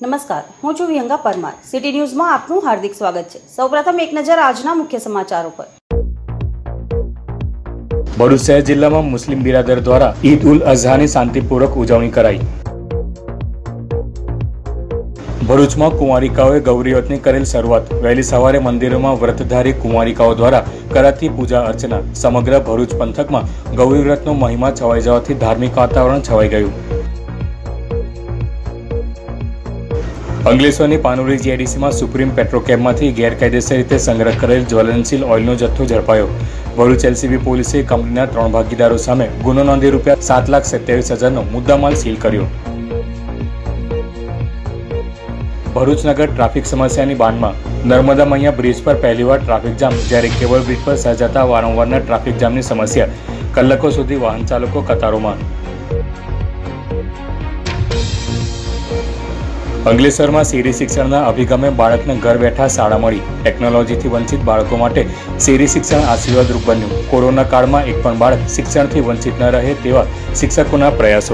નમસ્કાર, હું છું વિહંગા પરમાર। સિટી ન્યૂઝમાં આપનું હાર્દિક સ્વાગત છે। સૌપ્રથમ એક નજર આજના મુખ્ય સમાચારો પર। ભરૂચ શહેર જિલ્લામાં મુસ્લિમ બિરાદર દ્વારા ઈદ ઉલ અઝહાની શાંતિપૂર્વક ઉજવણી કરાઈ। ભરૂચમાં કુંવારિકાઓએ ગૌરી વ્રતની કરેલ શરૂઆત। વહેલી સવારે મંદિરોમાં વ્રતધારી કુંવારિકાઓ દ્વારા કરાતી પૂજા અર્ચના। સમગ્ર ભરૂચ પંથકમાં ગૌરી વ્રતનો મહિમા છવાઈ જવાથી ધાર્મિક વાતાવરણ છવાઈ ગયું। અંકલેશ્વરની પાનુરી જીઆઈડીસીમાં સુપ્રીમ પેટ્રોકેમમાંથી ગેરકાયદેસર રીતે સંગ્રહ કરેલ જ્વલનશીલ ઓઇલનો જથ્થો ઝડપાયો। ભરૂચ એલસીબી પોલીસે કંપનીના 3 ભાગીદારો સામે ગુનો નોંધી ₹7,27,000નો મુદ્દામાલ સીલ કર્યો। ભરૂચ નગર ટ્રાફિક સમસ્યાની બાનમાં। નર્મદા મૈયા બ્રિજ પર પહેલીવાર ટ્રાફિક જામ, જ્યારે કેબલ બ્રિજ પર સર્જાતા વારંવારના ટ્રાફિક જામની સમસ્યા। કલાકો સુધી વાહન ચાલકો કતારોમાં। અંકલેશ્વરમાં શેરી શિક્ષણના અભિગમે બાળકને ઘર બેઠા શાળા મળી। ટેકનોલોજીથી વંચિત બાળકો માટે શેરી શિક્ષણ આશીર્વાદરૂપ બન્યું। કોરોના કાળમાં એક પણ બાળક શિક્ષણથી વંચિત ન રહે તેવા શિક્ષકોના પ્રયાસો।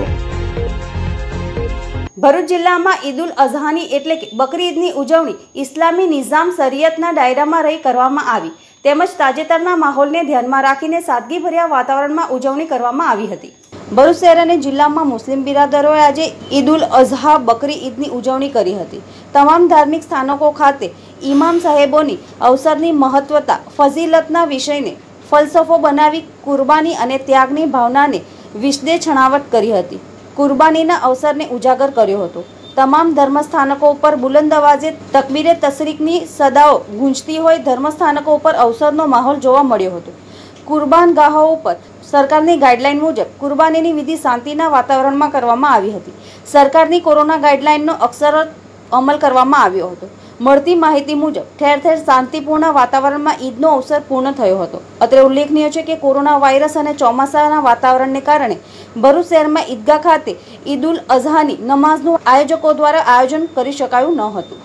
ભરૂચ જિલ્લામાં ઈદ ઉલ અઝહાની એટલે કે બકરી ઈદની ઉજવણી ઇસ્લામી નિઝામ શરિયતના દાયરામાં રહી કરવામાં આવી, તેમજ તાજેતરના માહોલને ધ્યાનમાં રાખીને સાદગીભર્યા વાતાવરણમાં ઉજવણી કરવામાં આવી હતી। ભરૂચ શહેર અને જિલ્લામાં મુસ્લિમ બિરાદરોએ આજે ઈદ ઉલ અઝહા બકરી ઈદની ઉજવણી કરી હતી। તમામ ધાર્મિક સ્થાનકો ખાતે ઇમામ સાહેબોની અવસરની મહત્વતા, ફઝીલતના વિષયને ફલસફો બનાવી કુરબાની અને ત્યાગની ભાવનાને વિશદે છણાવટ કરી હતી। કુરબાનીના અવસરને ઉજાગર કર્યો હતો। તમામ ધર્મસ્થાનકો ઉપર બુલંદ અવાજે તકબીરે તશરીકની સદાઓ ગૂંજતી હોય ધર્મસ્થાનકો ઉપર અવસરનો માહોલ જોવા મળ્યો હતો। કુરબાન ગાહો ઉપર સરકારની ગાઈડલાઈન મુજબ કુરબાનીની વિધિ શાંતિના વાતાવરણમાં કરવામાં આવી હતી। સરકારની કોરોના ગાઈડલાઈનનો અક્ષરશઃ અમલ કરવામાં આવ્યો હતો। મળતી માહિતી મુજબ ઠેર ઠેર શાંતિપૂર્ણ વાતાવરણમાં ઈદનો અવસર પૂર્ણ થયો હતો। અત્રે ઉલ્લેખનીય છે કે કોરોના વાયરસ અને ચોમાસાના વાતાવરણને કારણે ભરૂચ શહેરમાં ઈદગાહ ખાતે ઈદ ઉલ અઝહાની નમાઝનું આયોજકો દ્વારા આયોજન કરી શકાયું ન હતું।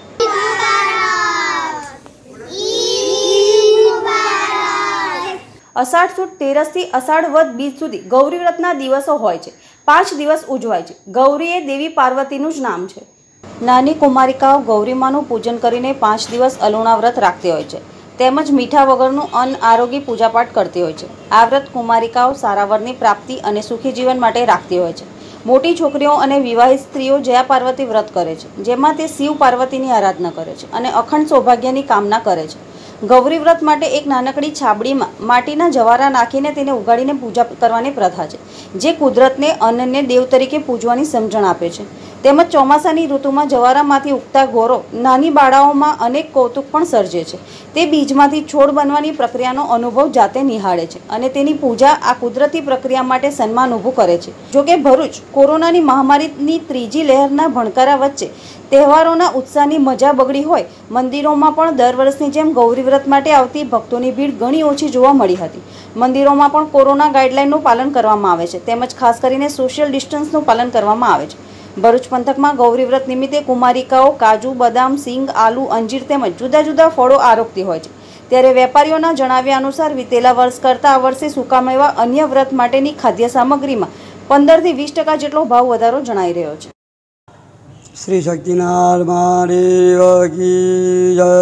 અષાઢ સુદ તેરસથી અષાઢ વદ બીજ સુધી ગૌરી વ્રતના દિવસો હોય છે। 5 દિવસ ઉજવાય છે। ગૌરી એ દેવી પાર્વતીનું જ નામ છે। નાની કુમારિકાઓ ગૌરીમાનું પૂજન કરીને 5 દિવસ અલુણા વ્રત રાખતી હોય છે, તેમજ મીઠા વગરનું અન્ન આરોગી પૂજાપાઠ કરતી હોય છે। આ વ્રત કુમારિકાઓ સારા વરની પ્રાપ્તિ અને સુખી જીવન માટે રાખતી હોય છે। મોટી છોકરીઓ અને વિવાહિત સ્ત્રીઓ જયા પાર્વતી વ્રત કરે છે, જેમાં તે શિવ પાર્વતીની આરાધના કરે છે અને અખંડ સૌભાગ્યની કામના કરે છે। ગૌરી વ્રત માટે એક નાનકડી છાબડીમાં માટીના જવારા નાખીને તેને ઉગાડીને પૂજા કરવાની પ્રથા છે, જે કુદરતને અન્નને દેવ તરીકે પૂજવાની સમજણ આપે છે। તેમજ ચોમાસાની ઋતુમાં જવારામાંથી ઉગતા ગોરો નાની બાળાઓમાં અનેક કૌતુક પણ સર્જે છે। તે બીજમાંથી છોડ બનવાની પ્રક્રિયાનો અનુભવ જાતે નિહાળે છે અને તેની પૂજા આ કુદરતી પ્રક્રિયા માટે સન્માન ઊભું કરે છે। જોકે ભરૂચ કોરોનાની મહામારીની ત્રીજી લહેરના ભણકારા વચ્ચે તહેવારોના ઉત્સાહની મજા બગડી હોય, મંદિરોમાં પણ દર વર્ષની જેમ ગૌરી વ્રત માટે આવતી ભક્તોની ભીડ ઘણી ઓછી જોવા મળી હતી। મંદિરોમાં પણ કોરોના ગાઈડલાઈનનું પાલન કરવામાં આવે છે, તેમજ ખાસ કરીને સોશિયલ ડિસ્ટન્સનું પાલન કરવામાં આવે છે। ભરૂચ પંથકમાં ગૌરી વ્રત નિમિત્તે કુમારિકાઓ કાજુ, બદામ, સિંગ, આલુ, અંજીર તેમજ જુદા જુદા ફળો આરોગતી હોય છે, ત્યારે વેપારીઓના જણાવ્યા અનુસાર વિતેલા વર્ષ કરતાં આ વર્ષે સૂકા મેવા અન્ય વ્રત માટેની ખાદ્ય સામગ્રીમાં 15 થી 20% જેટલો ભાવ વધારો જણાઈ રહ્યો છે। શ્રી શક્તિનાથ મહાદેવ કી જય।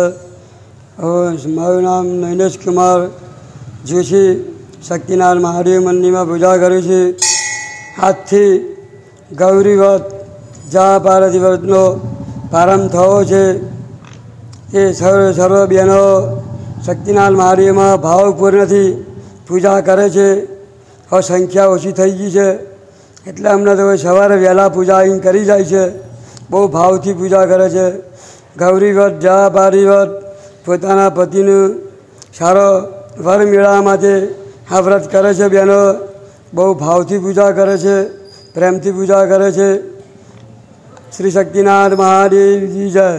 મારું નામ નૈનેશ કુમાર જોશી શક્તિનાથ મહાદેવ મંદિરમાં પૂજા કરું છું। આજથી ગૌરી વ્રત જા પાર્વતી વ્રતનો પ્રારંભ થયો છે। એ સર્વ બહેનો શક્તિનાથ મહાદેવમાં ભાવપૂર્ણથી પૂજા કરે છે। હવે સંખ્યા ઓછી થઈ ગઈ છે, એટલે અમને તો સવારે વહેલા પૂજા અહીં કરી જાય છે। બહુ ભાવથી પૂજા કરે છે। ગૌરી વ્રત જા પાર્વતી વ્રત પોતાના પતિનું સારો વર મેળવવા માટે આ વ્રત કરે છે। બહેનો બહુ ભાવથી પૂજા કરે છે, પ્રેમથી પૂજા કરે છે। શ્રી શક્તિનાથ મહાદેવજી જય।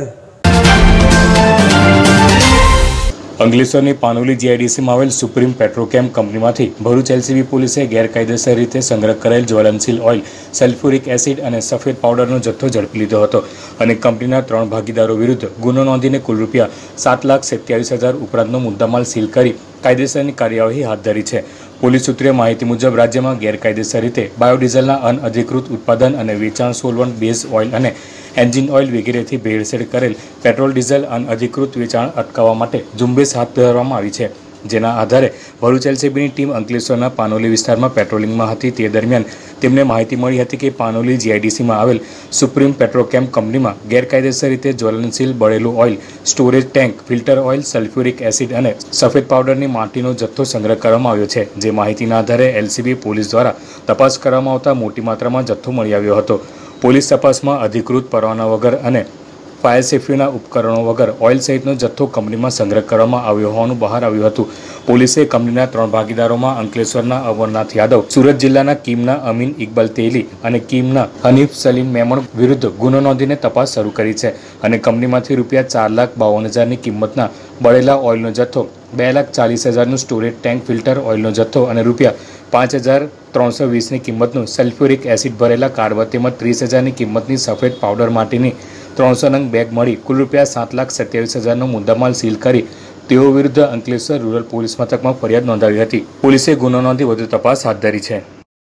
અંકલેશ્વરની પાનુલી જીઆઈડીસીમાં આવેલ સુપ્રીમ પેટ્રોકેમ કંપનીમાંથી ભરૂચ એલસીબી પોલીસે ગેરકાયદેસર રીતે સંગ્રહ કરેલ જ્વલનશીલ ઓઇલ, સલ્ફ્યુરિક એસિડ અને સફેદ પાવડરનો જથ્થો ઝડપી લીધો હતો અને કંપનીના 3 ભાગીદારો વિરુદ્ધ ગુનો નોંધીને કુલ ₹7,27,000 ઉપરાંતનો મુદ્દામાલ સીલ કરી કાયદેસરની કાર્યવાહી હાથ ધરી છે। પોલીસ સૂત્રે માહિતી મુજબ રાજ્યમાં ગેરકાયદેસર રીતે બાયોડીઝલના અનઅધિકૃત ઉત્પાદન અને વેચાણ, સોલવન્ટ બેઝ ઓઇલ અને એન્જિન ઓઇલ વગેરેથી ભેળસેળ કરેલ પેટ્રોલ ડીઝલ અનઅધિકૃત વેચાણ અટકાવવા માટે ઝુંબેશ હાથ ધરવામાં આવી છે, જેના આધારે ભરૂચ એલસીબીની ટીમ અંકલેશ્વરના પાનોલી વિસ્તારમાં પેટ્રોલિંગમાં હતી. તે દરમિયાન તેમને માહિતી મળી હતી કે પાનોલી જીઆઈડીસીમાં આવેલ સુપ્રીમ પેટ્રોકેમ કંપનીમાં ગેરકાયદેસર રીતે જ્વલનશીલ બળેલું oil, storage tank, filter oil, sulphuric acid અને સફેદ પાવડરની માટીનો જથ્થો સંગ્રહ કરવામાં આવ્યો છે. જે માહિતીના આધારે એલસીબી પોલીસ દ્વારા તપાસ કરવામાં આવતા મોટી માત્રામાં જથ્થો મળી આવ્યો હતો. પોલીસ તપાસમાં અધિકૃત પરવાના વગર અને ફાયર સેફ્ટીના ઉપકરણો વગર ઓઇલ સહિતનો જથ્થો કંપનીમાં સંગ્રહ કરવામાં આવ્યો હોવાનું બહાર આવ્યું હતું. પોલીસે કંપનીના 3 ભાગીદારોમાં અંકલેશ્વરના અમરનાથ યાદવ, સુરત જિલ્લાના કીમના અમીન ઇકબાલ તેલી અને કીમના હનીફ સલીમ મેમણ વિરુદ્ધ ગુનો નોંધીને તપાસ શરૂ કરી છે અને કંપનીમાંથી રૂપિયા 4,52,000ની કિંમતના બળેલા ઓઇલનો જથ્થો, 2,40,000નું સ્ટોરેજ ટેન્ક, ફિલ્ટર ઓઇલનો જથ્થો અને રૂપિયા 5,320ની કિંમતનું સલ્ફ્યુરિક એસિડ ભરેલા કાર્બન તેમજ 30,000ની કિંમતની સફેદ પાવડર માટીની 300 નંગ બેગ મળી કુલ રૂપિયા 7,27,000નો મુદ્દામાલ સીલ કરી તેઓ વિરુદ્ધ અંકલેશ્વર રૂરલ પોલીસ મથકમાં ફરિયાદ નોંધાવી હતી. પોલીસે ગુનો નોંધી વધુ તપાસ હાથ ધરી છે.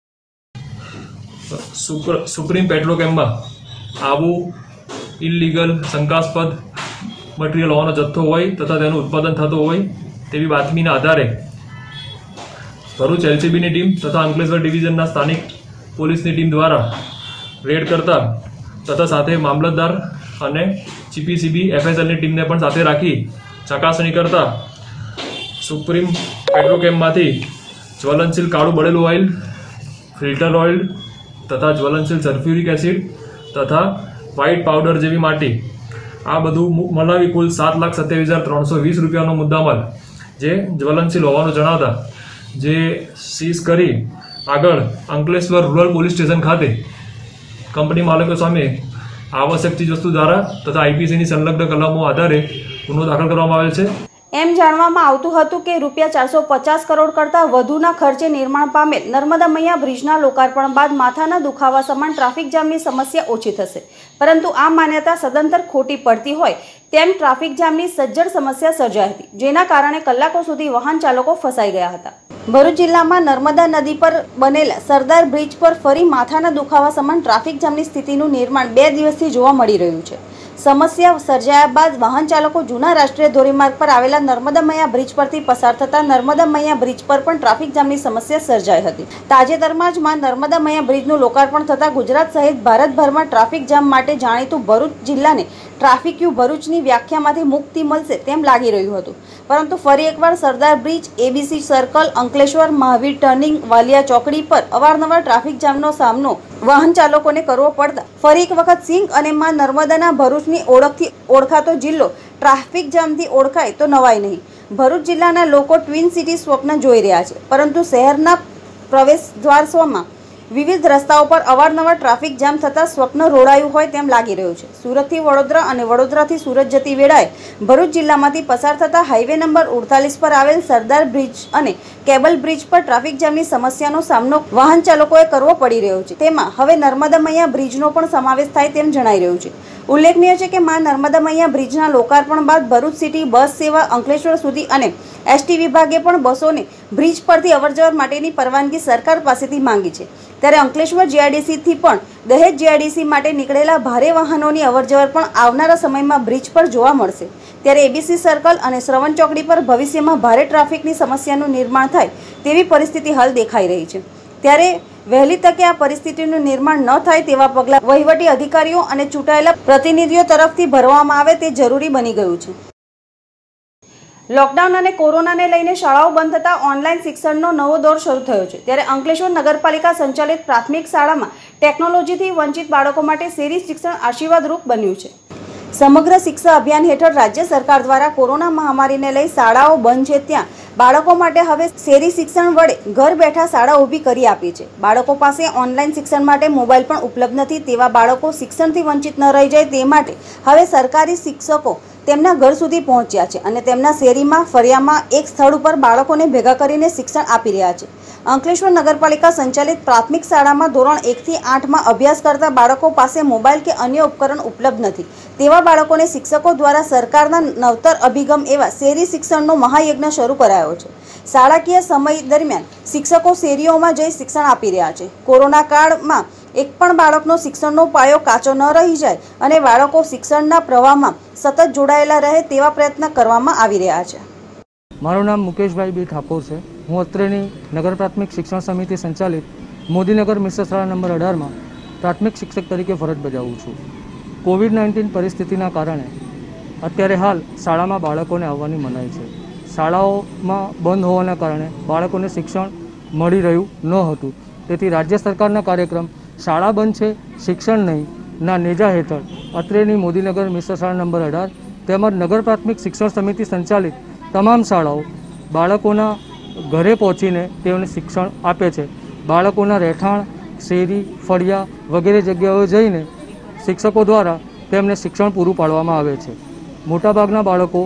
સુપ્રીમ પેટ્રોકેમમાં આવું ઇલીગલ શંકાસ્પદ મટીરિયલ હોવાનો જથ્થો હોય તથા તેનું ઉત્પાદન થતું હોય તેવી બાતમીના આધારે ભરૂચ એલસીબીની ટીમ તથા અંકલેશ્વર ડિવિઝનના સ્થાનિક પોલીસની ટીમ દ્વારા રેડ કરતા તથા સાથે મામલતદાર અને જીપીસીબી એફએસએલની ટીમને પણ સાથે રાખી ચકાસણી કરતા સુપ્રીમ પેટ્રોકેમમાંથી જ્વલનશીલ કાળું બળેલું ઓઇલ, ફિલ્ટર ઓઇલ તથા જ્વલનશીલ સલ્ફ્યુરિક એસિડ તથા વ્હાઇટ પાવડર જેવી માટી આ બધું મલાવી કુલ 7,27,320 રૂપિયાનો મુદ્દામાલ જે જ્વલનશીલ હોવાનું જણાવતા જે સીઝ કરી આગળ અંકલેશ્વર રૂરલ પોલીસ સ્ટેશન ખાતે કંપની માલિકો સામે આવશ્યક ચીજવસ્તુ ધારા તથા આઈપીસીની સંલગ્ન કલમો આધારે ગુનો દાખલ કરવામાં આવેલ છે. એમ જાણવામાં આવતું હતું કે રૂપિયા 450 કરોડ કરતાં વધુના ખર્ચે નિર્માણ પામેલ નર્મદા મૈયા બ્રિજના લોકાર્પણ બાદ માથાના દુખાવા સમાન ટ્રાફિક જામની સમસ્યા ઓછી થશે, પરંતુ આ માન્યતા સદંતર ખોટી પડતી હોય તેમ ટ્રાફિક જામની સજ્જડ સમસ્યા સર્જાઈ હતી, જેના કારણે કલાકો સુધી વાહન ચાલકો ફસાઈ ગયા હતા. ભરૂચ જિલ્લામાં નર્મદા નદી પર બનેલા સરદાર બ્રિજ પર ફરી માથાના દુખાવા સમાન ટ્રાફિક જામની સ્થિતિનું નિર્માણ 2 દિવસથી જોવા મળી રહ્યું છે. સમસ્યા સર્જાયા બાદ વાહન ચાલકો જૂના રાષ્ટ્રીય ધોરીમાર્ગ પર આવેલા નર્મદા મૈયા બ્રિજ પરથી પસાર થતા નર્મદા મૈયા બ્રિજ પર પણ ટ્રાફિક જામની સમસ્યા સર્જાઈ હતી. તાજેતરમાં જ નર્મદા મૈયા બ્રિજનું લોકાર્પણ થતાં ગુજરાત સહિત ભારતભરમાં ટ્રાફિક જામ માટે જાણીતું ભરૂચ જિલ્લાને ટ્રાફિક યુ ભરૂચની વ્યાખ્યામાંથી મુક્તિ મળશે તેમ લાગી રહ્યું હતું, પરંતુ ફરી એકવાર Sardar bridge, ABC circle, Ankleshwar Mahavir turning, Valia ચોકડી પર અવારનવાર ટ્રાફિક જામનો સામનો વાહન ચાલકોને કરવો પડતા ફરી એક વખત સિંહ અને નર્મદાના ભરૂચની ઓળખથી ઓળખાતો જિલ્લો ટ્રાફિક જામથી ઓળખાય તો નવાય નહીં. ભરૂચ જિલ્લાના લોકો ટ્વિન સિટી સ્વપ્ન જોઈ રહ્યા છે, પરંતુ શહેરના પ્રવેશ દ્વારમાં વિવિધ રસ્તાઓ પર અવારનવાર ટ્રાફિક જામ થતાં સ્વપ્ન રોડાયું હોય તેમ લાગી રહ્યું છે. સુરતથી વડોદરા અને વડોદરાથી સુરત જતી વેળાએ ભરૂચ જિલ્લામાંથી પસાર થતા હાઈવે નંબર 48 પર આવેલ સરદાર બ્રિજ અને કેબલ બ્રિજ પર ટ્રાફિક જામની સમસ્યાનો સામનો વાહન ચાલકોએ કરવો પડી રહ્યો છે. તેમાં હવે નર્મદા મૈયા બ્રિજનો પણ સમાવેશ થાય તેમ જણાઈ રહ્યું છે. ઉલ્લેખનીય છે કે નર્મદા મૈયા બ્રિજના લોકાર્પણ બાદ ભરૂચ સિટી બસ સેવા અંકલેશ્વર સુધી અને એસટી વિભાગે પણ બસોને બ્રિજ પરથી અવરજવર માટેની પરવાનગી સરકાર પાસેથી માંગી છે. ત્યારે અંકલેશ્વર જીઆઈડીસીથી પણ દહેજ જીઆઈડીસી માટે નીકળેલા ભારે વાહનોની અવરજવર પણ આવનારા સમયમાં બ્રિજ પર જોવા મળશે. ત્યારે એબીસી સર્કલ અને શ્રવણ ચોકડી પર ભવિષ્યમાં ભારે ટ્રાફિકની સમસ્યાનું નિર્માણ થાય તેવી પરિસ્થિતિ હાલ દેખાઈ રહી છે. ત્યારે વહેલી તકે આ પરિસ્થિતિનું નિર્માણ ન થાય તેવા પગલાં વહીવટી અધિકારીઓ અને ચૂંટાયેલા પ્રતિનિધિઓ તરફથી ભરવામાં આવે તે જરૂરી બની ગયું છે. લોકડાઉન અને કોરોનાને લઈને શાળાઓ બંધ થતાં ઓનલાઈન શિક્ષણનો નવો દોર શરૂ થયો છે. ત્યારે અંકલેશ્વર નગરપાલિકા સંચાલિત પ્રાથમિક શાળામાં ટેકનોલોજીથી વંચિત બાળકો માટે શેરી શિક્ષણ આશીર્વાદરૂપ બન્યું છે. સમગ્ર શિક્ષા અભિયાન હેઠળ રાજ્ય સરકાર દ્વારા કોરોના મહામારીને લઈ શાળાઓ બંધ છે ત્યાં બાળકો માટે હવે શેરી શિક્ષણ વડે ઘર બેઠા શાળા ઊભી કરી આપી છે. બાળકો પાસે ઓનલાઈન શિક્ષણ માટે મોબાઈલ પણ ઉપલબ્ધ નથી, તેવા બાળકો શિક્ષણથી વંચિત ન રહી જાય તે માટે હવે સરકારી શિક્ષકો તેમના ઘર સુધી પહોંચ્યા છે અને તેમના શેરીમાં ફળિયામાં એક સ્થળ ઉપર બાળકોને ભેગા કરીને શિક્ષણ આપી રહ્યા છે. અંકલેશ્વર નગરપાલિકા સંચાલિત પ્રાથમિક શાળામાં ધોરણ 1 થી 8માં અભ્યાસ કરતા બાળકો પાસે મોબાઈલ કે અન્ય ઉપકરણ ઉપલબ્ધ નથી. તેવા બાળકોને શિક્ષકો દ્વારા સરકારના નવતર અભિગમ એવા શેરી શિક્ષણનો મહાયજ્ઞ શરૂ કરાયો છે. શાળાકીય સમય દરમિયાન શિક્ષકો શેરીઓમાં જઈ શિક્ષણ આપી રહ્યા છે. કોરોના કાળમાં એક પણ બાળકનો શિક્ષણનો પાયો કાચો ન રહી જાય અને બાળકો શિક્ષણના પ્રવાહમાં સતત જોડાયેલા રહે તેવા પ્રયત્ન કરવામાં આવી રહ્યા છે. મારું નામ મુકેશભાઈ બી ઠાકોર છે. હું અત્રેની નગર પ્રાથમિક શિક્ષણ સમિતિ સંચાલિત મોદીનગર મિશ્ર શાળા નંબર 18માં પ્રાથમિક શિક્ષક તરીકે ફરજ બજાવું છું. કોવિડ-19 પરિસ્થિતિના કારણે અત્યારે હાલ શાળામાં બાળકોને આવવાની મનાઈ છે. શાળાઓમાં બંધ હોવાના કારણે બાળકોને શિક્ષણ મળી રહ્યું ન હતું. તેથી રાજ્ય સરકારના કાર્યક્રમ શાળા બંધ છે શિક્ષણ નહીં ના નેજા હેઠળ અત્રેની મોદીનગર મિશ્ર શાળા નંબર 18 તેમજ નગર પ્રાથમિક શિક્ષણ સમિતિ સંચાલિત તમામ શાળાઓ બાળકોના ઘરે પહોંચીને તેઓને શિક્ષણ આપે છે. બાળકોના રહેઠાણ, શેરી, ફળિયા વગેરે જગ્યાએ જઈને શિક્ષકો દ્વારા તેમને શિક્ષણ પૂરું પાડવામાં આવે છે. મોટાભાગના બાળકો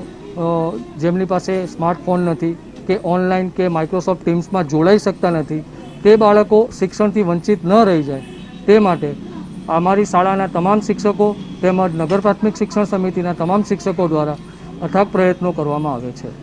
જેમની પાસે સ્માર્ટફોન નથી કે ઓનલાઈન કે માઇક્રોસોફ્ટ ટીમ્સમાં જોડાઈ શકતા નથી, તે બાળકો શિક્ષણથી વંચિત ન રહી જાય તે માટે અમારી શાળાના તમામ શિક્ષકો તેમજ નગર પ્રાથમિક શિક્ષણ સમિતિના તમામ શિક્ષકો દ્વારા અથાગ પ્રયત્નો કરવામાં આવે છે.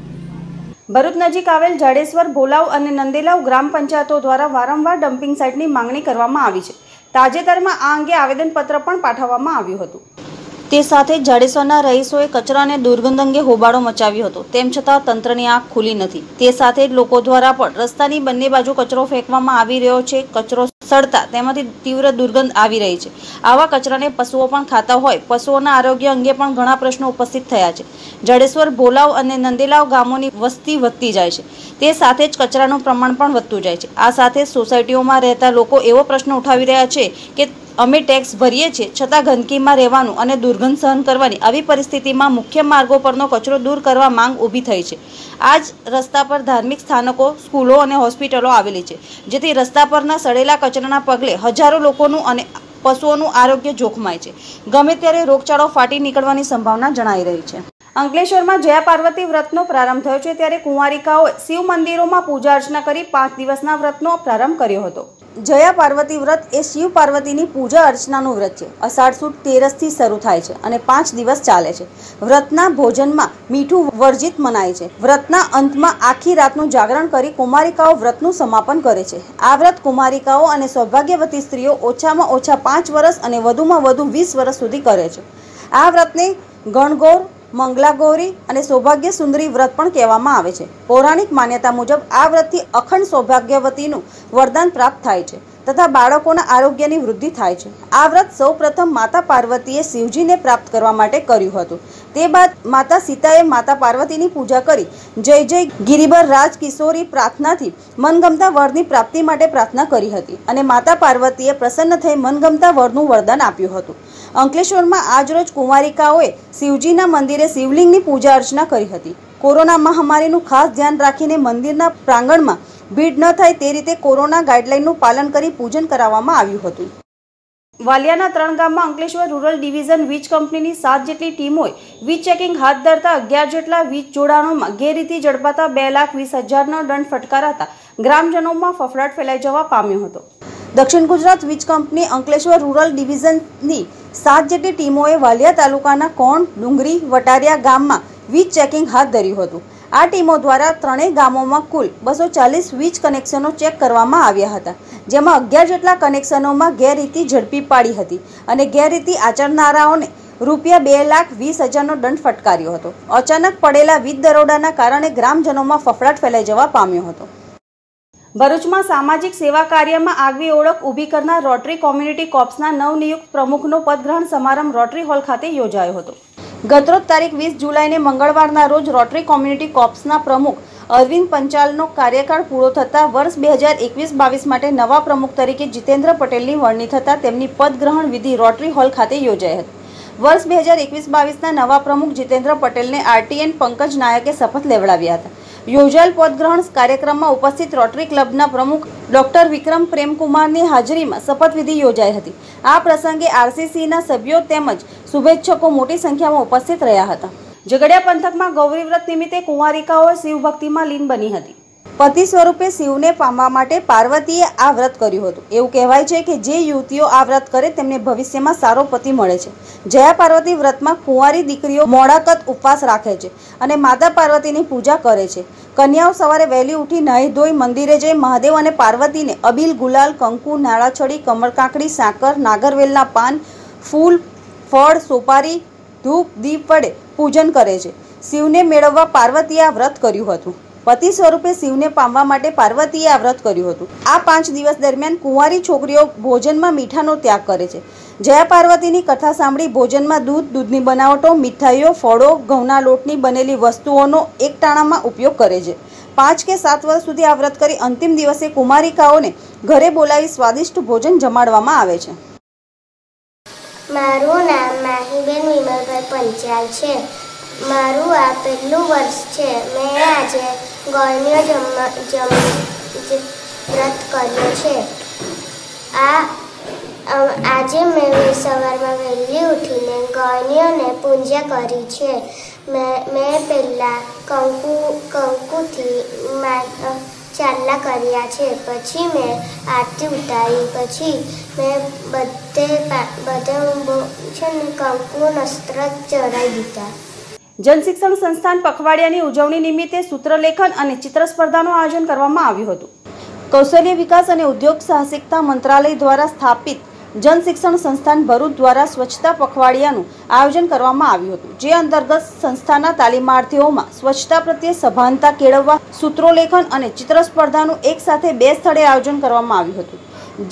ભરૂચ નજીક આવેલ જાડેશ્વર, ભોલાવ અને નંદેલાવ ગ્રામ પંચાયતો દ્વારા વારંવાર ડમ્પિંગ સાઇટની માંગણી કરવામાં આવી છે. તાજેતરમાં આ અંગે આવેદનપત્ર પણ પાઠવવામાં આવ્યું હતું. તે સાથે જ જાડેશ્વરના રહીશોએ કચરાને દુર્ગંધ અંગે હોબાળો મચાવ્યો હતો. તેમ છતાં તંત્રની આંખ ખુલી નથી. તે સાથે જ લોકો દ્વારા પણ રસ્તાની બંને બાજુ કચરો ફેંકવામાં આવી રહ્યો છે. કચરો સડતા તેમાંથી તીવ્ર દુર્ગંધ આવી રહી છે. આવા કચરાને પશુઓ પણ ખાતા હોય. પશુઓના આરોગ્ય અંગે પણ ઘણા પ્રશ્નો ઉપસ્થિત થયા છે. જાડેશ્વર, ભોલાવ અને નંદેલાવ ગામોની વસ્તી વધતી જાય છે. તે સાથે જ કચરાનું પ્રમાણ પણ વધતું જાય છે. આ સાથે સોસાયટીઓમાં રહેતા લોકો એવો પ્રશ્ન ઉઠાવી રહ્યા છે કે અમે ટેક્સ ભરીએ છીએ છતાં ગંદકીમાં રહેવાનું અને દુર્ગંધ સહન કરવાની આવી પરિસ્થિતિમાં મુખ્ય માર્ગો પરનો કચરો દૂર કરવા માંગ ઊભી થઈ છે. આ જ રસ્તા પર ધાર્મિક સ્થાનકો, સ્કૂલો અને હોસ્પિટલો આવેલી છે, જેથી રસ્તા પરના સડેલા કચરાના પગલે હજારો લોકોનું અને પશુઓનું આરોગ્ય જોખમાય છે. ગમે ત્યારે રોગચાળો ફાટી નીકળવાની સંભાવના જણાઈ રહી છે. અંકલેશ્વરમાં જયા પાર્વતી વ્રતનો પ્રારંભ થયો છે ત્યારે કુંવારિકાઓએ શિવ મંદિરોમાં પૂજા અર્ચના કરી 5 દિવસના વ્રતનો પ્રારંભ કર્યો હતો. જયા પાર્વતી વ્રત એ શિવ પાર્વતીની પૂજા અર્ચનાનું વ્રત છે. અષાઢ સુદ 13થી શરૂ થાય છે અને 5 દિવસ ચાલે છે. વ્રતના ભોજનમાં મીઠું વર્જિત મનાય છે. વ્રતના અંતમાં આખી રાતનું જાગરણ કરી કુમારિકાઓ વ્રતનું સમાપન કરે છે. આ વ્રત કુમારિકાઓ અને સૌભાગ્યવતી સ્ત્રીઓ ઓછામાં ઓછા 5 વર્ષ અને વધુમાં વધુ 20 વર્ષ સુધી કરે છે. આ વ્રતને ગણગૌર, મંગલાગૌરી અને સૌભાગ્ય સુંદરી વ્રત પણ કહેવામાં આવે છે. પૌરાણિક માન્યતા મુજબ આ વ્રતથી અખંડ સૌભાગ્યવતીનું વરદાન પ્રાપ્ત થાય છે તથા બાળકોના આરોગ્યની વૃદ્ધિ થાય છે. આ વ્રત સૌપ્રથમ માતા પાર્વતીએ શિવજીને પ્રાપ્ત કરવા માટે કર્યું હતું. તે બાદ માતા સીતાએ માતા પાર્વતીની પૂજા કરી જય જય ગિરિબર રાજ કિશોરી પ્રાર્થનાથી મનગમતા વરની પ્રાપ્તિ માટે પ્રાર્થના કરી હતી અને માતા પાર્વતીએ પ્રસન્ન થઈ મનગમતા વરનું વરદાન આપ્યું હતું. અંકલેશ્વરમાં આજરોજ કુંવારિકાઓએ શિવજીના મંદિરે શિવલિંગની પૂજા અર્ચના કરી હતી. કોરોના મહામારીનું ખાસ ધ્યાન રાખીને મંદિરના પ્રાંગણમાં ભીડ ન થાય તે રીતે કોરોના ગાઈડલાઈનનું પાલન કરી પૂજન કરાવવામાં આવ્યું હતું. વાલિયાના 3 ગામમાં અંકલેશ્વર રૂરલ ડિવિઝન વીજ કંપનીની 7 જેટલી ટીમોએ વીજ ચેકિંગ હાથ ધરતા 11 જેટલા વીજ જોડાણોમાં ગેરરીતિ ઝડપાતા 2,20,000નો દંડ ફટકારાતા ગ્રામજનોમાં ફફડાટ ફેલાઈ જવા પામ્યો હતો. દક્ષિણ ગુજરાત વીજ કંપની અંકલેશ્વર રૂરલ ડિવિઝનની 7 જેટલી ટીમોએ વાલિયા તાલુકાના કોણ, ડુંગરી, વટારિયા ગામમાં વીજ ચેકિંગ હાથ ધર્યું હતું. આ ટીમો દ્વારા 3 ગામોમાં કુલ 240 વીજ કનેક્શનો ચેક કરવામાં આવ્યા હતા, જેમાં 11 જેટલા કનેક્શનોમાં ગેરરીતિ ઝડપી પાડી હતી અને ગેરરીતિ આચરનારાઓને ₹2,20,000નો દંડ ફટકાર્યો હતો. અચાનક પડેલા વીજ દરોડાના કારણે ગ્રામજનોમાં ફફડાટ ફેલાઈ જવા પામ્યો હતો. ભરૂચમાં સામાજિક સેવા કાર્યમાં આગવી ઓળખ ઊભી કરનાર રોટરી કોમ્યુનિટી કોર્પ્સના નવનિયુક્ત પ્રમુખનો પદગ્રહણ સમારંભ રોટરી હોલ ખાતે યોજાયો હતો. ગતરોજ તારીખ 20 જુલાઈને મંગળવારના રોજ રોટરી કોમ્યુનિટી કોર્પ્સના પ્રમુખ અરવિંદ પંચાલનો કાર્યકાળ પૂરો થતાં વર્ષ 2021-22 માટે નવા પ્રમુખ તરીકે જીતેન્દ્ર પટેલની વરણી થતાં તેમની પદગ્રહણ વિધિ રોટરી હોલ ખાતે યોજાઈ હતી. વર્ષ 2021-22ના નવા પ્રમુખ જીતેન્દ્ર પટેલને આરટીએન પંકજ નાયકે શપથ લેવડાવ્યા હતા. યોજાયેલ પદગ્રહણ કાર્યક્રમમાં ઉપસ્થિત રોટરી ક્લબના પ્રમુખ ડોક્ટર વિક્રમ પ્રેમકુમારની હાજરીમાં શપથવિધિ યોજાઈ હતી. આ પ્રસંગે આરસીસીના સભ્યો તેમજ શુભેચ્છકો મોટી સંખ્યામાં ઉપસ્થિત રહ્યા હતા. ઝઘડિયા પંથકમાં ગૌરી વ્રત નિમિત્તે કુંવારિકાઓ શિવભક્તિમાં લીન બની હતી. પતિ સ્વરૂપે શિવને પામવા માટે પાર્વતીએ આ વ્રત કર્યું હતું. એવું કહેવાય છે કે જે યુવતીઓ આ વ્રત કરે તેમને ભવિષ્યમાં સારો પતિ મળે છે. જયા પાર્વતી વ્રતમાં કુંવારી દીકરીઓ મોડાકત ઉપવાસ રાખે છે અને માતા પાર્વતીની પૂજા કરે છે. કન્યાઓ સવારે વહેલી ઉઠી નાહી ધોઈ મંદિરે જઈ મહાદેવ અને પાર્વતીને અબીલ, ગુલાલ, કંકુ, નાળાછડી, કમળકાંકડી, સાકર, નાગરવેલના પાન, ફૂલ, ફળ, સોપારી, ધૂપ, દીપ વડે પૂજન કરે છે. શિવને મેળવવા પાર્વતીએ આ વ્રત કર્યું હતું. પતિ સ્વરૂપે શિવને પામવા માટે પાર્વતીએ આ વ્રત કર્યું હતું. આ 5 દિવસ દરમિયાન કુંવારી છોકરીઓ ભોજનમાં મીઠાનો ત્યાગ કરે છે. જયા પાર્વતીની કથા સાંભળી ભોજનમાં દૂધની બનાવટો, મીઠાઈઓ, ફળો, ઘઉંના લોટની બનેલી વસ્તુઓનો એકટાણામાં ઉપયોગ કરે છે. 5 કે 7 વર્ષ સુધી આ વ્રત કરી અંતિમ દિવસે કુમારિકાઓને ઘરે બોલાવી સ્વાદિષ્ટ ભોજન જમાડવામાં આવે છે. મારું નામ માહીબેન વિમલભાઈ પંચાલ છે. મારું આ પહેલું વર્ષ છે. મેં આજે ગોળનો વ્રત કર્યો છે. આજે મેં સવારમાં વહેલી ઉઠીને ગોળીઓને પૂજા કરી છે. મેં પહેલાં કંકુથી ચાંદલા કર્યા છે. પછી મેં આરતી ઉતારી. પછી મેં બધે છે ને કંકુ નસ્ત્ર ચડાવી દીધા. જનશિક્ષણ સંસ્થાન પખવાડિયાની ઉજવણી નિમિત્તે સૂત્રલેખન અને ચિત્ર સ્પર્ધાનું આયોજન કરવામાં આવ્યું હતું. કૌશલ્ય વિકાસ અને ઉદ્યોગ સાહસિકતા મંત્રાલય દ્વારા સ્થાપિત જનશિક્ષણ સંસ્થાન ભરૂચ દ્વારા સ્વચ્છતા પખવાડિયાનું આયોજન કરવામાં આવ્યું હતું. જે અંતર્ગત સંસ્થાના તાલીમાર્થીઓમાં સ્વચ્છતા પ્રત્યે સભાનતા કેળવવા સૂત્રોલેખન અને ચિત્ર સ્પર્ધાનું એક સાથે 2 સ્થળે આયોજન કરવામાં આવ્યું હતું.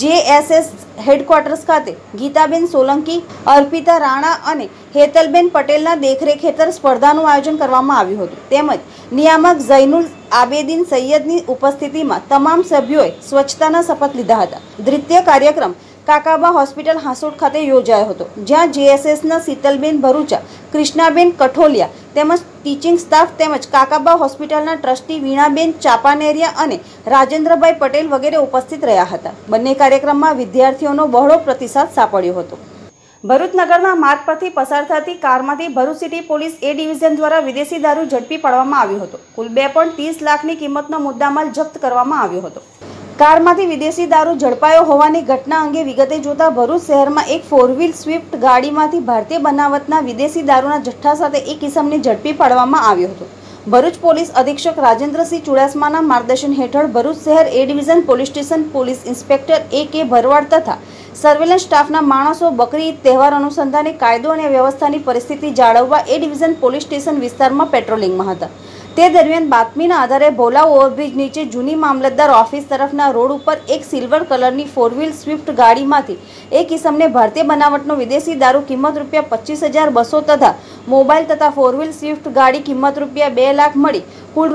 JSS હેડક્વાર્ટર્સ ખાતે ગીતાબેન સોલંકી, અર્પિતા રાણા અને હેતલબેન પટેલના દેખરેખ હેઠળ સ્પર્ધાનું આયોજન કરવામાં આવ્યું હતું. તેમજ નિયામક ઝૈનુલ આબેદીન સૈયદની ઉપસ્થિતિમાં તમામ સભ્યોએ સ્વચ્છતાના શપથ લીધા હતા. દ્વિતીય કાર્યક્રમ કાકાબા હોસ્પિટલ હાંસોડ ખાતે યોજાયો હતો, જ્યાં JSSના શીતલબેન ભરૂચા, કૃષ્ણાબેન કઠોલિયા તેમજ ટીચિંગ સ્ટાફ તેમજ કાકાબા હોસ્પિટલના ટ્રસ્ટી વીણાબેન ચાપાનેરિયા અને રાજેન્દ્રભાઈ પટેલ વગેરે ઉપસ્થિત રહ્યા હતા. બંને કાર્યક્રમમાં વિદ્યાર્થીઓનો બહોળો પ્રતિસાદ સાંપડ્યો હતો. ભરૂચ નગરના માર્ગ પરથી પસાર થતી કારમાંથી Bharuch city police A division દ્વારા વિદેશી દારૂ ઝડપી પાડવામાં આવ્યો હતો. કુલ 2.30 લાખની કિંમતનો મુદ્દામાલ જપ્ત કરવામાં આવ્યો હતો. કારમાંથી વિદેશી દારૂ ઝડપાયો હોવાની ઘટના અંગે વિગતે જોતા ભરૂચ શહેરમાં એક 4-વ્હીલ સ્વિફ્ટ ગાડીમાંથી ભારતીય બનાવટના વિદેશી દારૂના જથ્થા સાથે એક ઇસમને ઝડપી પાડવામાં આવ્યો હતો. ભરૂચ પોલીસ અધિક્ષક રાજેન્દ્રસિંહ ચુડાસમાના માર્ગદર્શન હેઠળ ભરૂચ શહેર A division police station police inspector A.K. Bharwad તથા સર્વેલન્સ સ્ટાફના માણસો બકરી ઈદ તહેવાર અનુસંધાને કાયદો અને વ્યવસ્થાની પરિસ્થિતિ જાળવવા A ડિવિઝન પોલીસ સ્ટેશન વિસ્તારમાં પેટ્રોલિંગમાં હતા. તે દરમિયાન બાતમીના આધારે ભોલા ઓવરબ્રિજ નીચે જૂની મામલતદાર ઓફિસ તરફના રોડ ઉપર એક સિલ્વર કલરની 4-વ્હીલ સ્વિફ્ટ ગાડીમાંથી એક ઇસમને ભારતીય બનાવટનો વિદેશી દારૂ કિંમત ₹25,200 તથા મોબાઈલ તથા 4-વ્હીલ સ્વિફ્ટ ગાડી કિંમત ₹2 લાખ મળી કુલ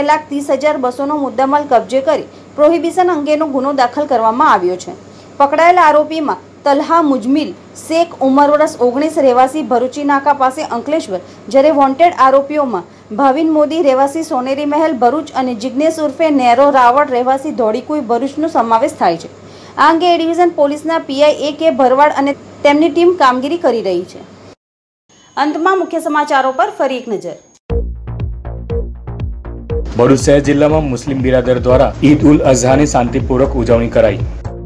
₹2,30,200નો મુદ્દામાલ કબજે કરી પ્રોહિબિશન અંગેનો ગુનો દાખલ કરવામાં આવ્યો છે. પકડાયેલા આરોપીમાં તલહા મુજમિલ શેખ ઉંમર વર્ષ 19 રહેવાસી ભરૂચી નાકા પાસે અંકલેશ્વર, જ્યારે વોન્ટેડ આરોપીઓમાં ભાવિન મોદી રહેવાસી સોનેરી મહેલ ભરૂચ અને જિગ્નેશ ઉર્ફે નેરો રાવળ રહેવાસી ધોળીકુઈ ભરૂચનો સમાવેશ થાય છે. આ અંગે A ડિવિઝન પોલીસના PI A.K. ભરવાડ અને તેમની ટીમ કામગીરી કરી રહી છે. અંતમાં મુખ્ય સમાચારો પર ફરી એક નજર. ભરૂચ શહેર જિલ્લામાં મુસ્લિમ બિરાદર દ્વારા ઈદ ઉલ અઝહાની શાંતિપૂર્વક ઉજવણી કરાઈ.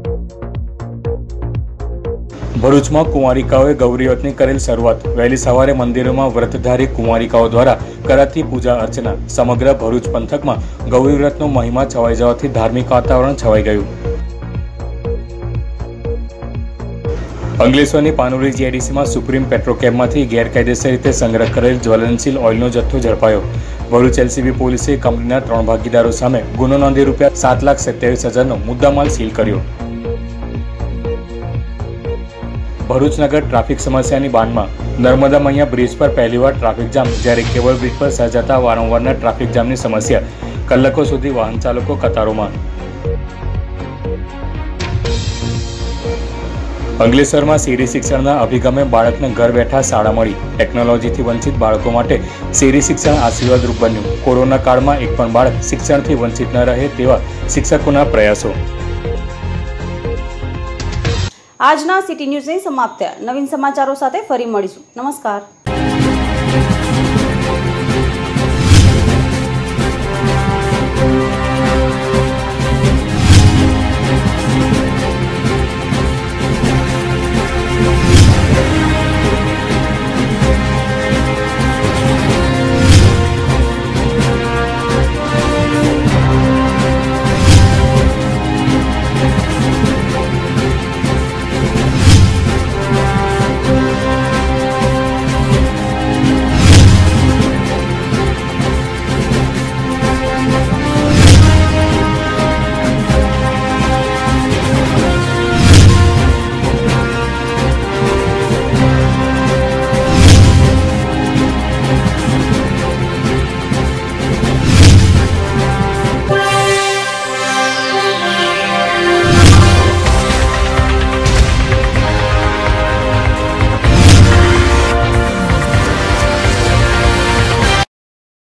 ભરૂચમાં કુંવારિકાઓએ ગૌરી વ્રતની કરેલ શરૂઆત. વહેલી સવારે મંદિરોમાં વ્રતધારી કુંવારિકાઓ દ્વારા કરાતી પૂજા અર્ચના. સમગ્ર ભરૂચ પંથકમાં ગૌરી વ્રતનો મહિમા છવાઈ જવાથી ધાર્મિક વાતાવરણ છવાઈ ગયું. અંકલેશ્વરની પાનોલી GIDCમાં સુપ્રીમ પેટ્રોકેમમાંથી ગેરકાયદેસર રીતે સંગ્રહ કરેલ જ્વલનશીલ ઓઇલનો જથ્થો ઝડપાયો. ભરૂચ LCB પોલીસે કંપનીના 3 ભાગીદારો સામે ગુનો નોંધી ₹7,27,000નો મુદ્દામાલ સીલ કર્યો. ભરૂચ નગર ટ્રાફિક સમસ્યાની બાનમાં. નર્મદા મૈયા બ્રિજ પર પહેલીવાર ટ્રાફિક જામ, જ્યારે કેબલ બ્રિજ પર સર્જાતા વારંવારના ટ્રાફિક જામની સમસ્યા. કલાકો સુધી વાહન ચાલકો કતારોમાં. અંકલેશ્વરમાં શેરી શિક્ષણના અભિગમે બાળકને ઘર બેઠા શાળા મળી. ટેકનોલોજીથી વંચિત બાળકો માટે શેરી શિક્ષણ આશીર્વાદરૂપ બન્યું. કોરોના કાળમાં એક પણ બાળક શિક્ષણથી વંચિત ન રહે તેવા શિક્ષકોના પ્રયાસો. આજના સિટી ન્યૂઝ સમાપ્ત થયા. નવીન સમાચારો સાથે ફરી મળીશું. નમસ્કાર.